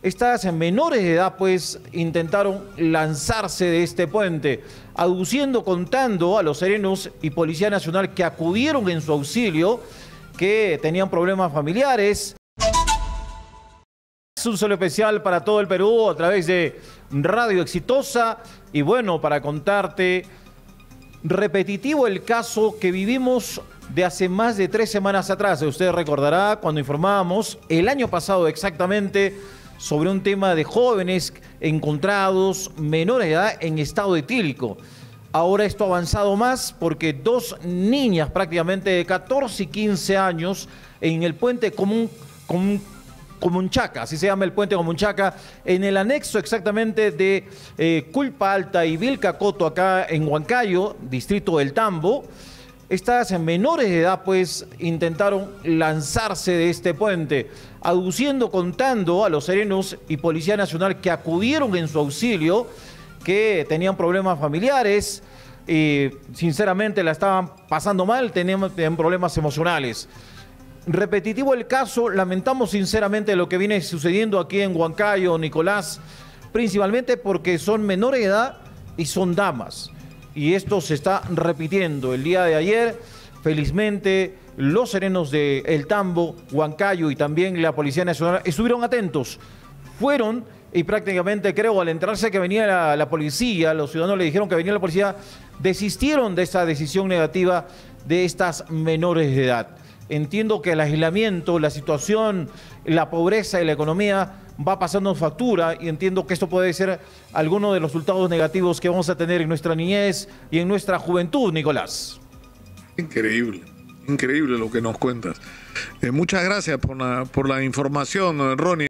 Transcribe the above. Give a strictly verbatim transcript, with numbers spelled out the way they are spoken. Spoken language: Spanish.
Estas menores de edad pues intentaron lanzarse de este puente, aduciendo, contando a los serenos y Policía Nacional que acudieron en su auxilio, que tenían problemas familiares. Es un solo especial para todo el Perú a través de Radio Exitosa y bueno, para contarte, repetitivo el caso que vivimos de hace más de tres semanas atrás. Usted recordará cuando informábamos el año pasado exactamente sobre un tema de jóvenes encontrados menores de edad en estado etílico. Ahora esto ha avanzado más porque dos niñas prácticamente de catorce y quince años en el puente común, común Comunchaca, así se llama el puente Comunchaca, en el anexo exactamente de eh, Culpa Alta y Vilcacoto, acá en Huancayo, distrito del Tambo. Estas menores de edad pues intentaron lanzarse de este puente, aduciendo, contando a los serenos y Policía Nacional que acudieron en su auxilio, que tenían problemas familiares y sinceramente la estaban pasando mal, tenían, tenían problemas emocionales. Repetitivo el caso, lamentamos sinceramente lo que viene sucediendo aquí en Huancayo, Nicolás, principalmente porque son menores de edad y son damas. Y esto se está repitiendo. El día de ayer, felizmente, los serenos de El Tambo, Huancayo y también la Policía Nacional estuvieron atentos. Fueron y prácticamente creo al enterarse que venía la, la policía, los ciudadanos le dijeron que venía la policía, desistieron de esa decisión negativa de estas menores de edad. Entiendo que el aislamiento, la situación, la pobreza y la economía va pasando factura y entiendo que esto puede ser alguno de los resultados negativos que vamos a tener en nuestra niñez y en nuestra juventud, Nicolás. Increíble, increíble lo que nos cuentas. Eh, muchas gracias por la, por la información, Ronnie.